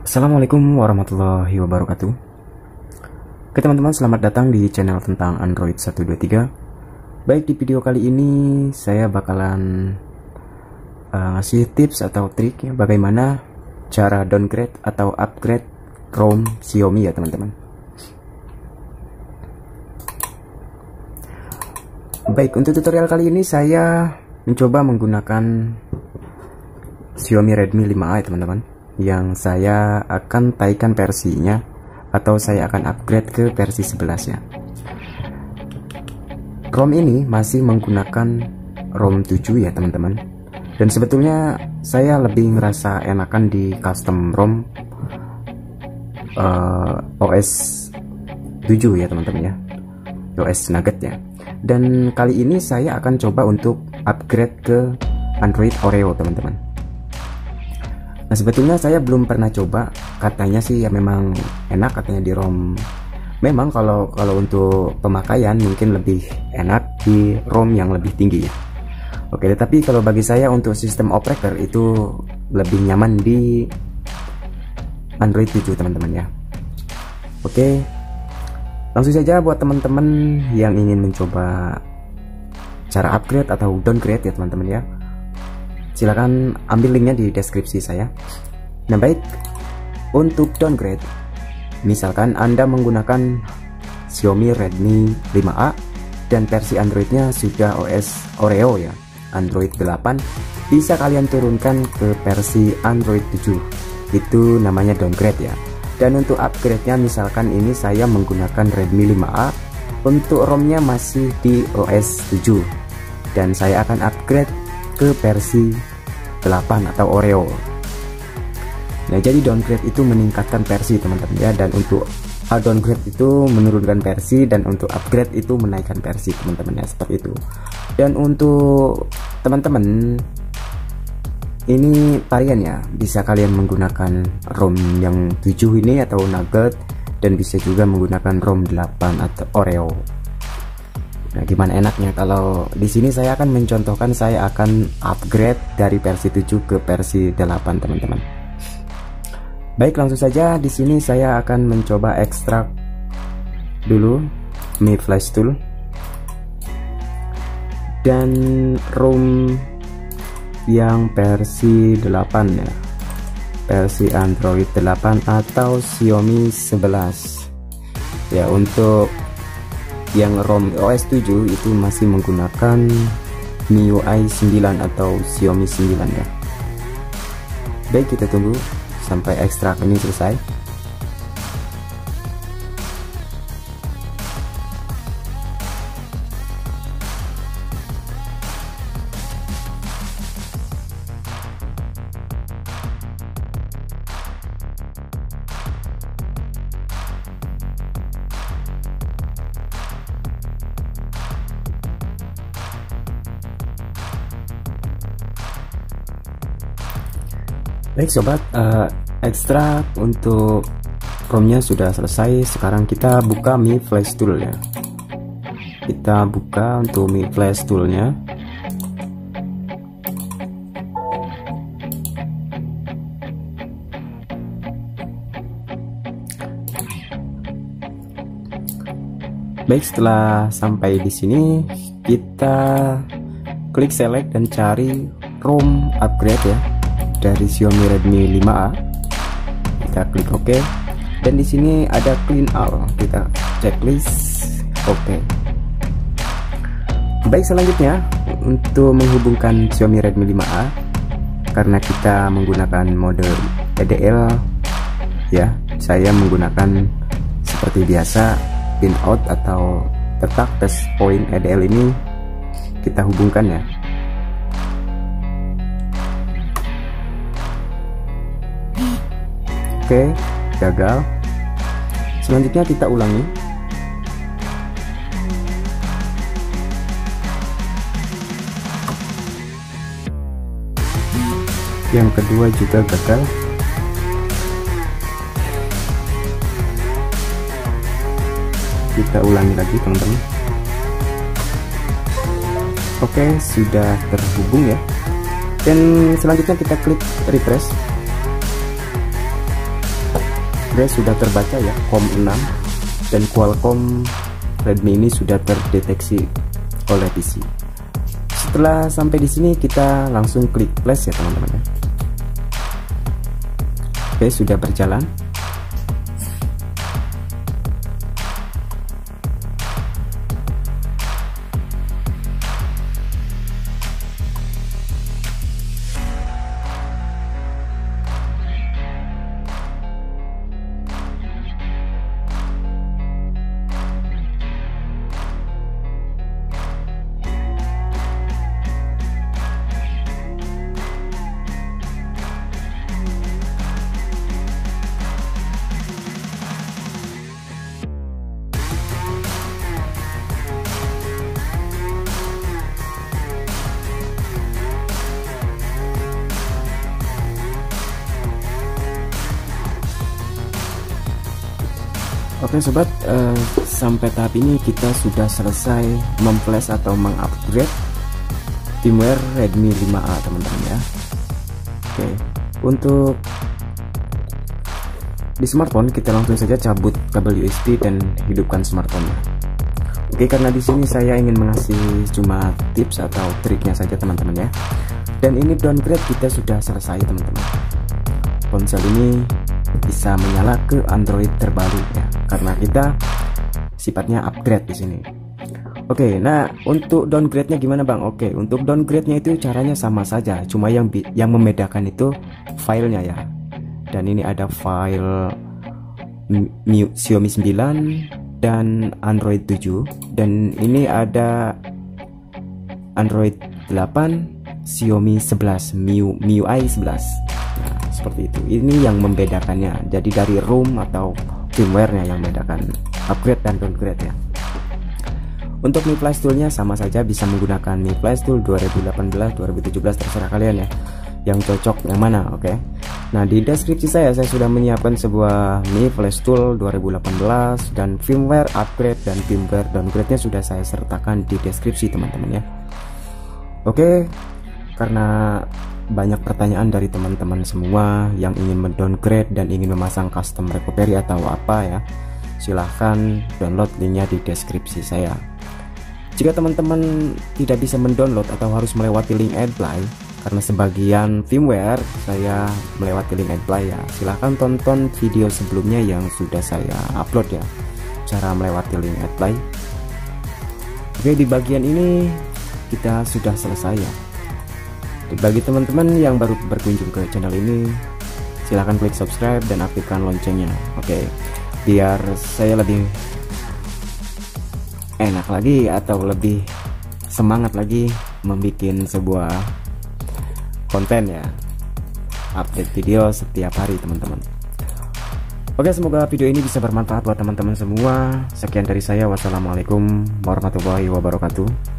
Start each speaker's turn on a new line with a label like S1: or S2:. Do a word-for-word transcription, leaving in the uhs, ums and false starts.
S1: Assalamualaikum warahmatullahi wabarakatuh. Oke teman-teman, selamat datang di channel tentang Android seratus dua puluh tiga. Baik, di video kali ini saya bakalan uh, ngasih tips atau trik ya, bagaimana cara downgrade atau upgrade ROM Xiaomi ya teman-teman. Baik, untuk tutorial kali ini saya mencoba menggunakan Xiaomi Redmi lima A ya teman-teman, yang saya akan taikan versinya atau saya akan upgrade ke versi sebelas ya. ROM ini masih menggunakan ROM tujuh ya teman-teman, dan sebetulnya saya lebih ngerasa enakan di custom ROM uh, O S tujuh ya teman-teman ya, O S Nugget ya. Dan kali ini saya akan coba untuk upgrade ke Android Oreo teman-teman. Nah, sebetulnya saya belum pernah coba, katanya sih ya memang enak katanya di ROM. Memang kalau kalau untuk pemakaian mungkin lebih enak di ROM yang lebih tinggi ya. Oke, tetapi kalau bagi saya untuk sistem operator itu lebih nyaman di Android tujuh teman-teman ya. Oke, langsung saja buat teman-teman yang ingin mencoba cara upgrade atau downgrade ya teman-teman ya, silakan ambil linknya di deskripsi saya. Nah baik, untuk downgrade, misalkan Anda menggunakan Xiaomi Redmi lima A dan versi Androidnya sudah O S Oreo ya, Android delapan, bisa kalian turunkan ke versi Android tujuh. Itu namanya downgrade ya. Dan untuk upgrade-nya, misalkan ini saya menggunakan Redmi lima A, untuk ROM-nya masih di O S tujuh dan saya akan upgrade ke versi delapan atau Oreo. Nah, jadi downgrade itu meningkatkan versi teman-teman ya, dan untuk uh, downgrade itu menurunkan versi, dan untuk upgrade itu menaikkan versi teman-teman ya, seperti itu. Dan untuk teman-teman ini varian ya, bisa kalian menggunakan ROM yang tujuh ini atau Nugget, dan bisa juga menggunakan ROM delapan atau Oreo. Nah, gimana enaknya? Kalau di sini saya akan mencontohkan, saya akan upgrade dari versi tujuh ke versi delapan, teman-teman. Baik, langsung saja di sini saya akan mencoba ekstrak dulu Mi Flash Tool dan ROM yang versi delapan ya. Versi Android delapan atau Xiaomi sebelas. Ya, untuk yang ROM O S tujuh itu masih menggunakan M I U I sembilan atau Xiaomi sembilan ya. Baik, kita tunggu sampai ekstrak ini selesai. Baik sobat, uh, ekstrak untuk ROM-nya sudah selesai. Sekarang kita buka Mi Flash Tool ya. Kita buka untuk Mi Flash Tool-nya. Baik, setelah sampai di sini kita klik select dan cari ROM upgrade ya dari Xiaomi Redmi lima A. Kita klik OK, dan di sini ada clean all, kita checklist OK. Baik, selanjutnya untuk menghubungkan Xiaomi Redmi lima A, karena kita menggunakan mode E D L ya, saya menggunakan seperti biasa pin out atau letak test point E D L ini kita hubungkan ya. Oke, gagal. Selanjutnya kita ulangi. Yang kedua juga gagal. Kita ulangi lagi teman-teman. Oke, sudah terhubung ya. Dan selanjutnya kita klik refresh. Oke, sudah terbaca ya, COM enam dan Qualcomm Redmi ini sudah terdeteksi oleh P C. Setelah sampai di sini kita langsung klik flash ya teman-teman ya. Oke, sudah berjalan. Oke sobat, uh, sampai tahap ini kita sudah selesai memflash atau mengupgrade firmware Redmi lima A teman-teman ya. Oke, untuk di smartphone kita langsung saja cabut kabel U S B dan hidupkan smartphone-nya. Oke, karena di sini saya ingin mengasih cuma tips atau triknya saja teman-teman ya. Dan ini downgrade kita sudah selesai teman-teman. Ponsel ini bisa menyala ke Android terbaru ya, karena kita sifatnya upgrade di sini. Oke, nah untuk downgrade-nya gimana bang? Oke, untuk downgrade-nya itu caranya sama saja, cuma yang yang membedakan itu filenya ya. Dan ini ada file Xiaomi sembilan dan Android tujuh, dan ini ada Android delapan, Xiaomi sebelas, M I U M I U I sebelas. Nah, seperti itu. Ini yang membedakannya. Jadi dari ROM atau firmware-nya yang membedakan upgrade dan downgrade ya. Untuk Mi Flash Tool-nya sama saja, bisa menggunakan Mi Flash Tool dua ribu delapan belas, dua ribu tujuh belas, terserah kalian ya. Yang cocok yang mana, oke? Okay? Nah, di deskripsi saya saya sudah menyiapkan sebuah Mi Flash Tool dua ribu delapan belas dan firmware upgrade dan firmware downgrade-nya sudah saya sertakan di deskripsi teman-teman ya. Oke, okay, karena banyak pertanyaan dari teman-teman semua yang ingin mendowngrade dan ingin memasang custom recovery atau apa ya, silahkan download linknya di deskripsi saya. Jika teman-teman tidak bisa mendownload atau harus melewati link AdBlay karena sebagian firmware saya melewati link AdBlay ya, silahkan tonton video sebelumnya yang sudah saya upload ya, cara melewati link AdBlay. Oke, di bagian ini kita sudah selesai ya. Bagi teman-teman yang baru berkunjung ke channel ini, silahkan klik subscribe dan aktifkan loncengnya. Oke, biar saya lebih enak lagi atau lebih semangat lagi membuat sebuah konten ya, update video setiap hari teman-teman. Oke, semoga video ini bisa bermanfaat buat teman-teman semua. Sekian dari saya, wassalamualaikum warahmatullahi wabarakatuh.